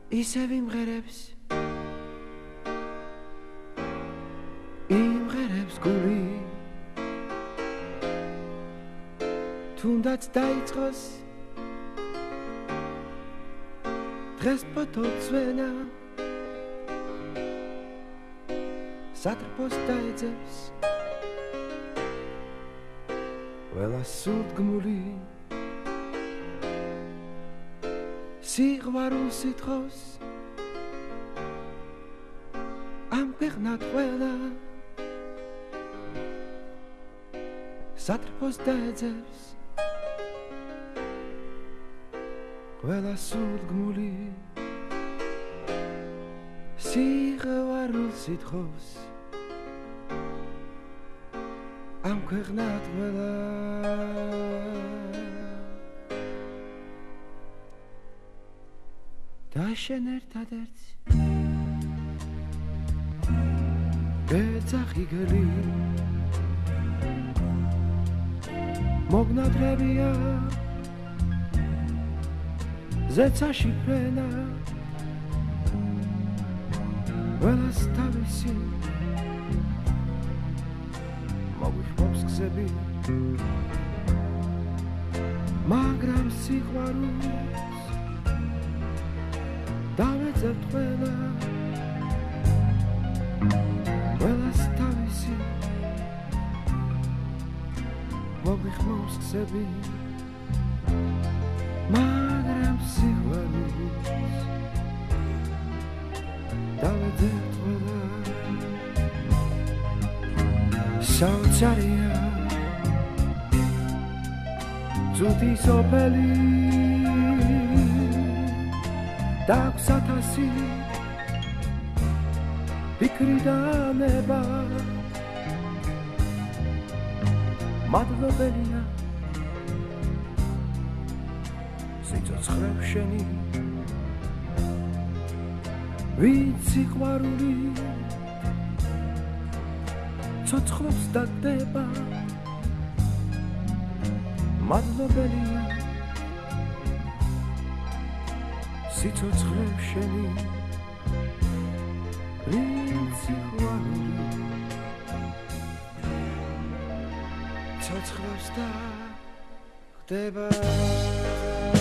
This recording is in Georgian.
ისევ იმღერებს გული თუნდაც დაიწყოს დღეს ფოთოლცვენა სატრფოს დაეძებს ყველა სულდგმული სიყვარულს ითხოვს ამ ქვეყნად ყველა სატრფოს დაეძებს ყველა სულდგმული სიყვარულს ითხოვს ამ ქვეყნად ყველა და შენ ერთადერთ გეძახი გელი მოგნადრებია ზეცაში ფრენა ყველას თავისი მოგვიხმობს გზები მაგრამ სიყვარულს დავეძებთ ყველა ყველას თავისი მოგვიხმობს გზები მაგრამ სიყვარულს დავეძებთ ყველა საოცარია ძუთი სოფელი დაქვს 1000 ფიქრი და ნება მადლობელია სიცოცხლე შენი ვინც სიყვარული ცოცხლობს დაგდება მადლობელია სიცოცხლე შენი ვინც სიყვარული ცოცხლობს და ხდება